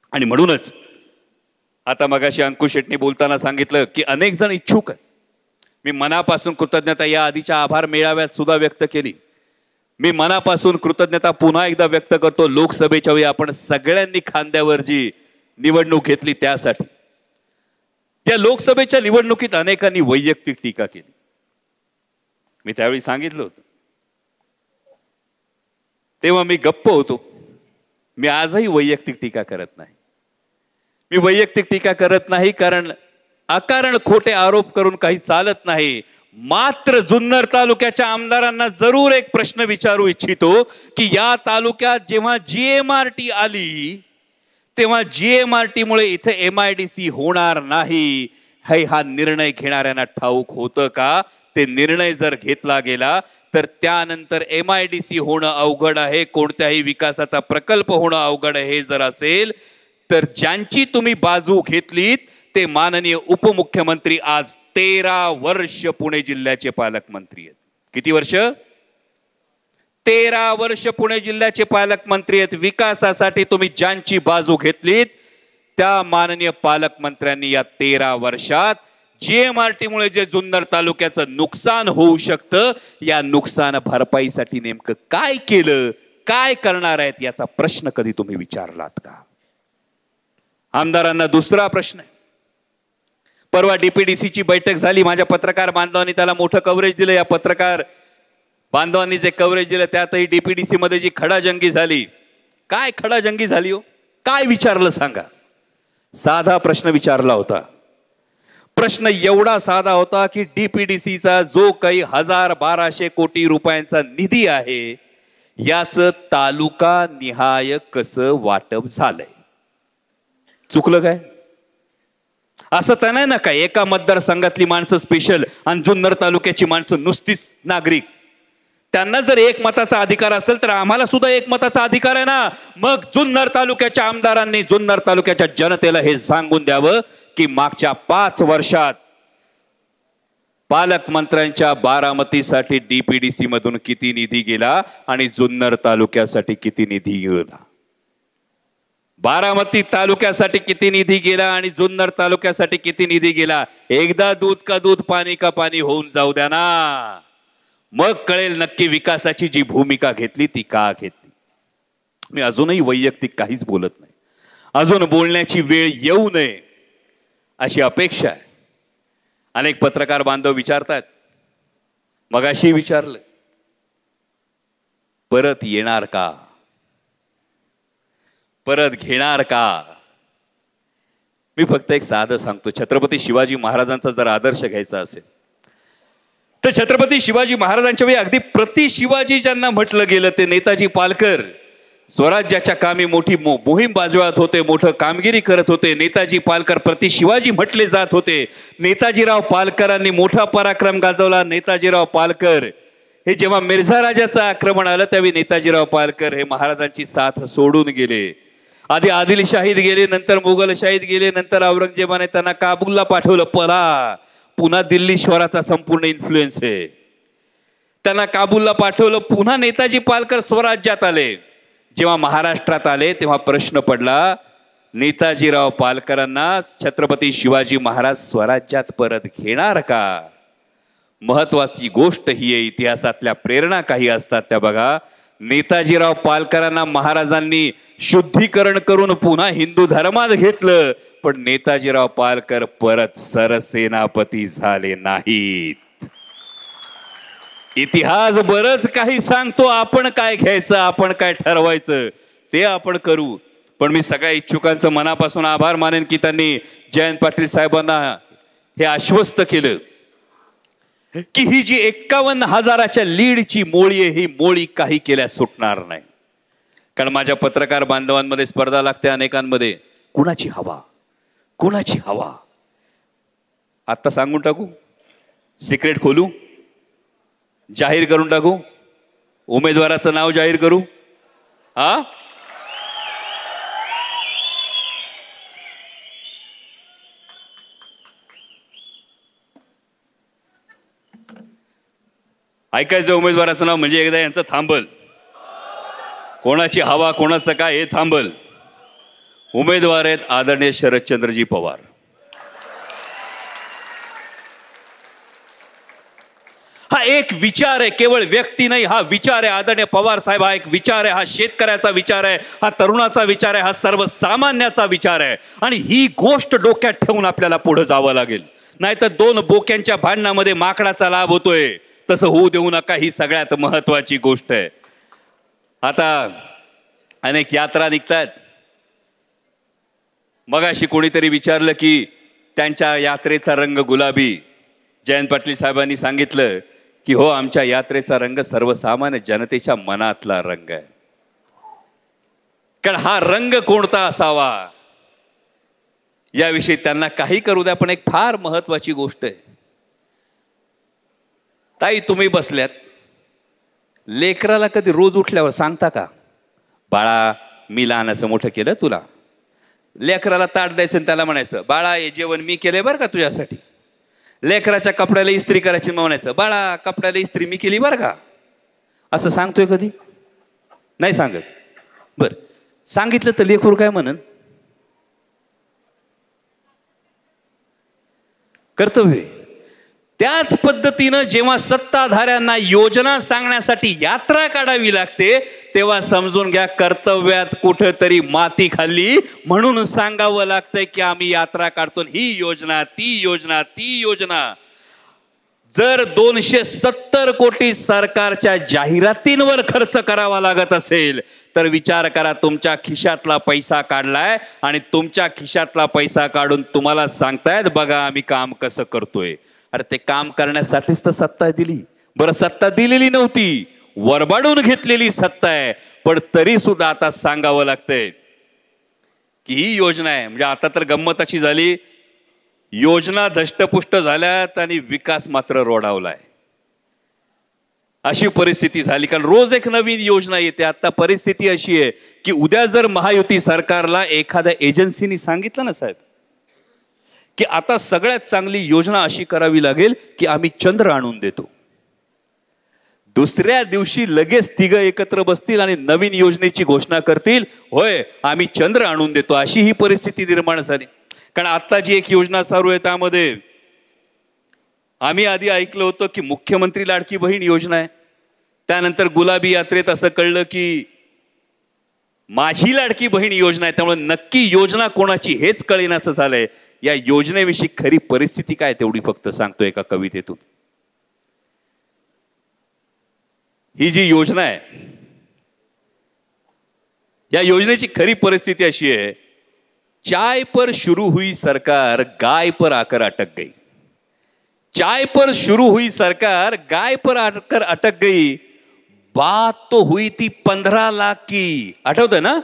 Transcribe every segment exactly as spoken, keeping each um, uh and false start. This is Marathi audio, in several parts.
आणि म्हणूनच आता मगाशी अंकुश शेट्टी बोलताना सांगितलं की अनेक जण इच्छुक आहेत. मी मनापासून कृतज्ञता या आधीच्या आभार मेळाव्यात सुद्धा व्यक्त केली. मी मनापासून कृतज्ञता पुन्हा एकदा व्यक्त करतो लोकसभेच्या वेळी आपण सगळ्यांनी खांद्यावर जी निवडणूक घेतली त्यासाठी. त्या लोकसभेच्या निवडणुकीत अनेकांनी वैयक्तिक टीका केली. मी त्यावेळी सांगितलं होतं, तेव्हा मी गप्प होतो. मी आजही वैयक्तिक टीका करत नाही. मी वैयक्तिक टीका करत नाही कारण अकारण खोटे आरोप करून काही चालत नाही. मात्र जुन्नर तालुक्याच्या आमदारांना जरूर एक प्रश्न विचारू इच्छितो की या तालुक्यात जेव्हा जीएमआरटी आली तेव्हा जीएमआरटी मुळे इथे एमआयडीसी होणार नाही हे हा निर्णय घेणाऱ्यांना ठाऊक होतं का? ते निर्णय जर घेतला गेला तर त्यानंतर एमआयडीसी होणं अवघड आहे, कोणत्याही विकासाचा प्रकल्प होणं अवघड आहे. हे जर असेल तर ज्यांची तुम्ही बाजू घेतलीत ते माननीय उपमुख्यमंत्री आज तेरा वर्ष पुणे जिल्ह्याचे पालकमंत्री आहेत. किती वर्ष? तेरा वर्ष पुणे जिल्ह्याचे पालकमंत्री आहेत. विकासासाठी तुम्ही ज्यांची बाजू घेतलीत त्या माननीय पालकमंत्र्यांनी या तेरा वर्षात जीएमआरटी मुळे जे जुन्नर तालुक्याचं नुकसान होऊ शकतं या नुकसान भरपाईसाठी नेमकं काय केलं, काय करणार आहेत याचा प्रश्न कधी तुम्ही विचारलात का? आमदारांना दुसरा प्रश्न आहे. परवा डीपीडीसीची बैठक झाली. माझ्या पत्रकार बांधवांनी त्याला मोठं कव्हरेज दिलं. या पत्रकार बांधवांनी जे कव्हरेज दिलं त्यातही डीपीडीसी मध्ये जी खडाजंगी झाली. काय खडाजंगी झाली हो? काय विचारलं सांगा? साधा प्रश्न विचारला होता. प्रश्न एवढा साधा होता की डीपीडीसीचा जो काही हजार बाराशे कोटी रुपयांचा निधी आहे याचं तालुका निहाय कसं वाटप झालंय? चुकलं काय? असं तर नाही ना काय एका मतदारसंघातली माणसं स्पेशल आणि जुन्नर तालुक्याची माणसं नुसतीच नागरिक, त्यांना जर एक मताचा अधिकार असेल तर आम्हाला सुद्धा एक मताचा अधिकार आहे ना. मग जुन्नर तालुक्याच्या आमदारांनी जुन्नर तालुक्याच्या जनतेला हे सांगून द्यावं की मागच्या पाच वर्षात पालकमंत्र्यांच्या बारामतीसाठी डीपीडीसी मधून किती निधी गेला आणि जुन्नर तालुक्यासाठी किती निधी गेला. बारामती तालुक्यासाठी किती निधी गेला आणि जुन्नर तालुक्यासाठी किती निधी गेला. एकदा दूध का दूध पाणी का पाणी होऊन जाऊ द्या ना, मग कळेल नक्की विकासाची जी भूमिका घेतली ती का घेतली. मी अजूनही वैयक्तिक काहीच बोलत नाही. अजून बोलण्याची वेळ येऊ नये अशी अपेक्षा आहे. अनेक पत्रकार बांधव विचारतात, मगाशी विचारलं, परत येणार का, परत घेणार का? मी फक्त एक साधं सांगतो, छत्रपती शिवाजी महाराजांचा जर आदर्श घ्यायचा असेल तर छत्रपती शिवाजी महाराजांच्या वेळी अगदी प्रति शिवाजी ज्यांना म्हटलं गेलं ते नेताजी पालकर स्वराज्याच्या कामी मोठी मोहीम बाजवत होते, मोठं कामगिरी करत होते. नेताजी पालकर प्रति शिवाजी म्हटले जात होते. नेताजीराव पालकरांनी मोठा पराक्रम गाजवला. नेताजीराव पालकर हे जेव्हा मिर्झा राजाचं आक्रमण आलं त्यावेळी नेताजीराव पालकर हे महाराजांची साथ सोडून गेले. आधी आदिलशाहीत गेले, नंतर मुघलशाहीत गेले, नंतर औरंगजेबाने त्यांना काबूलला पाठवलं. पला पुन्हा दिल्लीश्वराचा संपूर्ण इन्फ्लुएन्स आहे. त्यांना काबूलला पाठवलं. पुन्हा नेताजी पालकर स्वराज्यात आले. जेव्हा महाराष्ट्रात आले तेव्हा प्रश्न पडला, नेताजीराव पालकरांना छत्रपती शिवाजी महाराज स्वराज्यात परत घेणार का? महत्वाची गोष्ट ही आहे, इतिहासातल्या प्रेरणा काही असतात त्या बघा. नेताजीराव पालकरांना महाराजांनी शुद्धीकरण करून पुन्हा हिंदू धर्मात घेतलं, पण नेताजीराव पालकर परत सरसेनापती झाले नाहीत. इतिहास बरंच काही सांगतो. आपण काय घ्यायचं, आपण काय ठरवायचं ते आपण करू. पण मी सगळ्या इच्छुकांचं मनापासून आभार मानेन की त्यांनी जयंत पाटील साहेबांना हे आश्वस्त केलं की ही जी एक्कावन्न हजाराच्या लीडची मोळी आहे ही मोळी काही केल्यास सुटणार नाही. कारण माझ्या पत्रकार बांधवांमध्ये स्पर्धा लागते अनेकांमध्ये, कुणाची हवा, कुणाची हवा. आता सांगून टाकू, सिक्रेट खोलू, जाहीर करून टाकू, उमेदवाराचं नाव जाहीर करू. हा ऐकायचं उमेदवाराचं नाव म्हणजे एकदा यांचं थांबल. कोणाची हवा कोणाचं काय हे थांबल. उमेदवार आहेत आदरणीय शरदचंद्रजी पवार. हा एक विचार आहे, केवळ व्यक्ती नाही, हा विचार आहे. आदरणीय पवार साहेब हा एक विचार आहे. हा शेतकऱ्याचा विचार आहे, हा तरुणाचा विचार आहे, हा सर्वसामान्याचा विचार आहे. आणि ही गोष्ट डोक्यात ठेवून आपल्याला पुढे जावं लागेल. नाहीतर दोन बोक्यांच्या भांडणामध्ये माकडाचा लाभ होतोय तसं होऊ देऊ नका. ही सगळ्यात महत्वाची गोष्ट आहे. आता अनेक यात्रा निघतात. मगाशी कोणीतरी विचारलं की त्यांच्या यात्रेचा रंग गुलाबी. जयंत पाटील साहेबांनी सांगितलं की हो, आमच्या यात्रेचा रंग सर्वसामान्य जनतेच्या मनातला रंग आहे. कारण हा रंग कोणता असावा याविषयी त्यांना काही करू द्या. पण एक फार महत्वाची गोष्ट आहे. ताई, तुम्ही बसल्यात, लेकराला कधी रोज उठल्यावर सांगता का, बाळा मी लहानाचं मोठं केलं तुला? लेकराला ताट द्यायचं आणि त्याला म्हणायचं बाळा हे जेवण मी केलंय बरं का तुझ्यासाठी. लेकराच्या कपड्याला इस्त्री करायची म्हणायचं बाळा कपड्याला इस्त्री मी केली बरं का. असं सांगतोय कधी? नाही सांगत. बर, सांगितलं तर लेकरू काय म्हणन? कर्तव्य. त्याच पद्धतीनं जेव्हा सत्ताधाऱ्यांना योजना सांगण्यासाठी यात्रा काढावी लागते तेव्हा समजून घ्या कर्तव्यात कुठेतरी माती खाल्ली, म्हणून सांगावं लागतंय की आम्ही यात्रा काढतो, ही योजना ती योजना ती योजना. जर दोनशे सत्तर कोटी सरकारच्या जाहिरातींवर खर्च करावा लागत असेल तर विचार करा, तुमच्या खिशातला पैसा काढलाय आणि तुमच्या खिशातला पैसा काढून तुम्हाला सांगतायत बघा आम्ही काम कसं करतोय. अरे ते काम करण्यासाठीच तर सत्ता दिली. बरं, सत्ता दिलेली नव्हती, वरबाडून घेतलेली सत्ता आहे. पण तरी सुद्धा आता सांगावं लागतंय की ही योजना आहे. म्हणजे आता तर गंमत अशी झाली, योजना धष्टपुष्ट झाल्यात आणि विकास मात्र रोडावलाय. अशी परिस्थिती झाली. कारण रोज एक नवीन योजना येते. आता परिस्थिती अशी आहे की उद्या जर महायुती सरकारला एखाद्या एजन्सीनी सांगितलं ना साहेब की आता सगळ्यात चांगली योजना अशी करावी लागेल की आम्ही चंद्र आणून देतो, दुसऱ्या दिवशी लगेच तिघ एकत्र बसतील आणि नवीन योजनेची घोषणा करतील, होय आम्ही चंद्र आणून देतो. अशी ही परिस्थिती निर्माण झाली. कारण आता जी एक योजना चालू आहे त्यामध्ये आम्ही आधी ऐकलं होतं की मुख्यमंत्री लाडकी बहीण योजना आहे. त्यानंतर गुलाबी यात्रेत असं कळलं की माझी लाडकी बहीण योजना आहे. त्यामुळे नक्की योजना कोणाची हेच कळेनाचं झालंय. या योजनेविषयी खरी परिस्थिती काय तेवढी फक्त सांगतो एका कवितेतून. ही जी योजना आहे या योजनेची खरी परिस्थिती अशी आहे, चाय पर शुरू हुई सरकार गाय पर आकर अटक गई. चाय पर शुरू हुई सरकार गाय पर आकर अटक गई. बात तो हुई थी पंद्रह लाख की, आठवतं ना?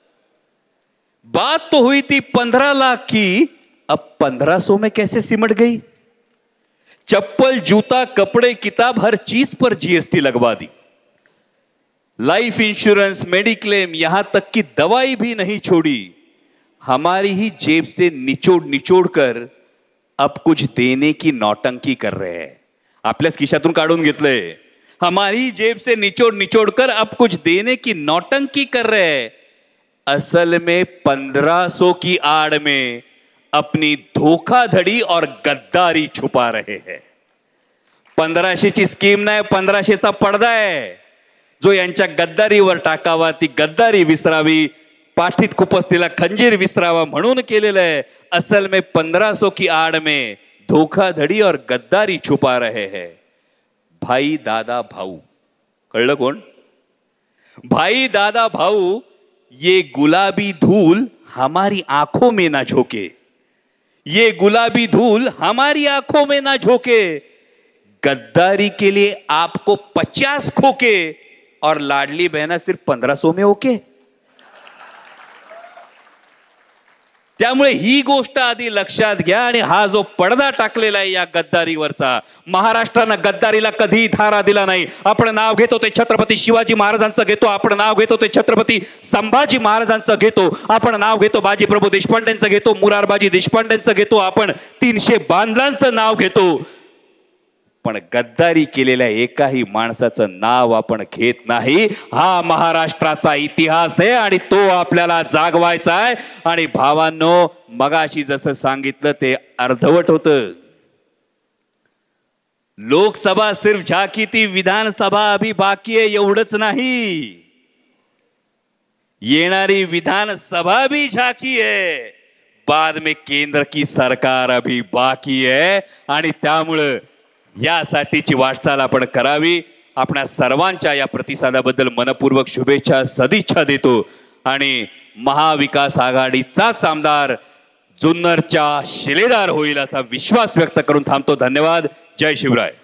बात तो हुई थी पंद्रह लाख की, अब पंद्रह सौ में कैसे सिमट गई? चप्पल जूता कपड़े किताब हर चीज पर जीएसटी लगवा दी. लाइफ इंश्योरेंस मेडिक्लेम यहां तक कि दवाई भी नहीं छोड़ी. हमारी ही जेब से निचोड़ निचोड़ कर अब कुछ देने की नौटंकी कर रहे हैं. आपल्याच खिशातून काढून घेतलंय. हमारी जेब से निचोड़ निचोड़ कर अब कुछ देने की नौटंकी कर रहे हैं. असल में पंद्रह सौ की आड़ में अपनी धोखाधड़ी और गद्दारी छुपा रहे हैं. पंधराशेची स्कीम नाही, पंधराशेचा पडदा आहे जो यांच्या गद्दारीवर टाकावा, ती गद्दारी विसरावी, पाठीत खुपसलेला खंजीर विसरावा म्हणून केलेलं आहे. असल में पंद्रह सौ की आड़ में धोखाधड़ी और गद्दारी छुपा रहे हैं. भाई दादा भाऊ, कळलं कोण? भाई दादा भाऊ, ये गुलाबी धूल हमारी आंखों में ना झोंके, ये गुलाबी धूल हमारी आंखों में ना झोंके. गद्दारी के लिए आपको पचास खोके और लाडली बहना सिर्फ पंद्रह सौ में ओके. त्यामुळे ही गोष्ट आधी लक्षात घ्या. आणि हा जो पडदा टाकलेला आहे या गद्दारीवरचा, महाराष्ट्रानं गद्दारीला कधी धारा दिला नाही. आपण नाव घेतो ते छत्रपती शिवाजी महाराजांचं घेतो, आपण नाव घेतो ते छत्रपती संभाजी महाराजांचं घेतो, आपण नाव घेतो बाजीप्रभू देशपांडेंचं घेतो, मुरारबाजी देशपांडेंचं घेतो, आपण तीनशे बांधलांचं नाव घेतो. पण गद्दारी केलेल्या एकाही माणसाचं नाव आपण घेत नाही. हा महाराष्ट्राचा इतिहास आहे आणि तो आपल्याला जागवायचा आहे. आणि भावांनो, मगाशी जसं सांगितलं ते अर्धवट होतं. लोकसभा सिर्फ झाकी थी, विधानसभा अभी बाकी है एवढंच नाही, येणारी विधानसभा भी झाकी है. बाद में केंद्र की सरकार अभी बाकी है. आणि त्यामुळं यासाठीची वाटचाल आपण करावी. आपणा सर्वांच्या या प्रतिसादाबद्दल मनपूर्वक शुभेच्छा सदिच्छा देतो. आणि महाविकास आघाडीचाच आमदार जुन्नरच्या शिलेदार होईल असा विश्वास व्यक्त करून थांबतो. धन्यवाद. जय शिवराय.